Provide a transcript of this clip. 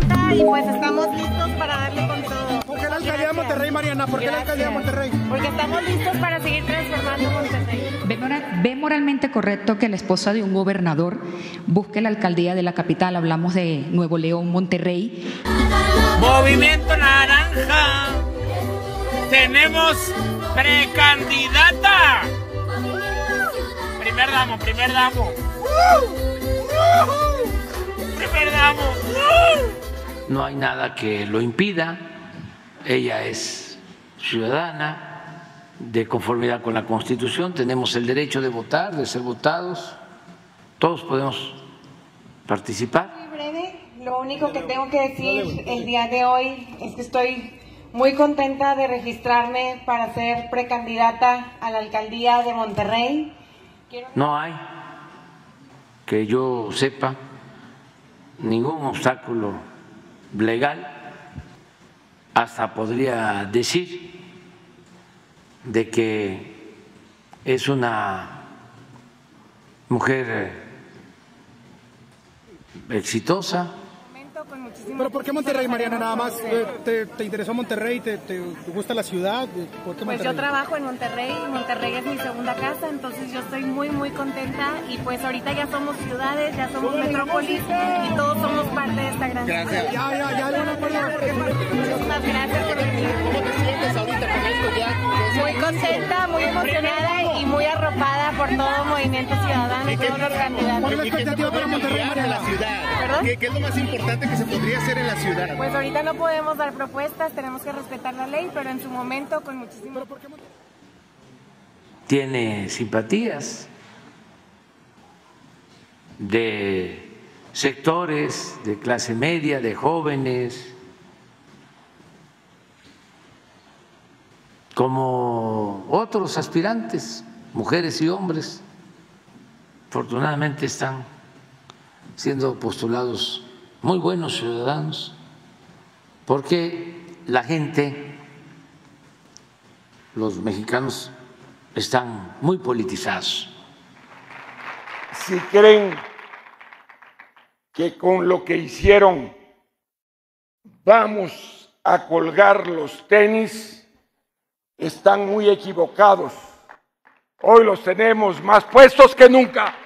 contenta y pues estamos listos para darle con todo. ¿Por qué la alcaldía de Monterrey, Mariana? ¿Por qué la alcaldía de Monterrey? Porque estamos listos para seguir transformando Monterrey. ¿Ve moralmente correcto que la esposa de un gobernador busque la alcaldía de la capital? Hablamos de Nuevo León, Monterrey. Movimiento Naranja. Tenemos precandidata. Primer damo. Primer damo. No hay nada que lo impida. Ella es ciudadana de conformidad con la Constitución. Tenemos el derecho de votar, de ser votados. Todos podemos participar. Muy breve, lo único que tengo que decir el día de hoy es que estoy muy contenta de registrarme para ser precandidata a la alcaldía de Monterrey. No hay, que yo sepa, ningún obstáculo legal. Hasta podría decir de que es una mujer exitosa. ¿Pero por qué Monterrey, Mariana? Nada más, ¿te interesó Monterrey? ¿Te gusta la ciudad? ¿Por qué Monterrey? Pues yo trabajo en Monterrey, Monterrey es mi segunda casa, entonces yo estoy muy contenta y pues ahorita ya somos ciudades, ya somos metrópolis y todos somos parte de esta gran ciudad. Muchísimas gracias por venir. ¿Cómo te sientes ahorita con esto ya? Muy contenta, muy emocionada y muy arropada por todo Movimiento Ciudadano y todos los candidatos. ¿Cuál es la expectativa para Monterrey, En la Mariana? ciudad. ¿Qué es lo más importante que se podría hacer en la ciudad? Pues ahorita no podemos dar propuestas, tenemos que respetar la ley, pero en su momento con muchísimo... Tiene simpatías de sectores de clase media, de jóvenes, como otros aspirantes, mujeres y hombres. Afortunadamente están siendo postulados muy buenos ciudadanos, porque la gente, los mexicanos, están muy politizados. Si creen que con lo que hicieron vamos a colgar los tenis, están muy equivocados. Hoy los tenemos más puestos que nunca.